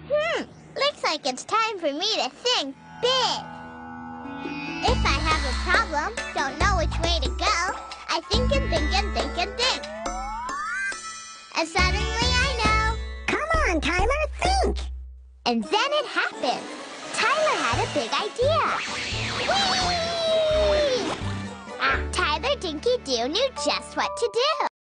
Looks like it's time for me to think big. If I have a problem, don't know which way to go, I think and think and think and think. And suddenly I know. Come on, Tyler, think! And then it happened. Tyler had a big idea. Whee! Tyler Dinky Doo knew just what to do.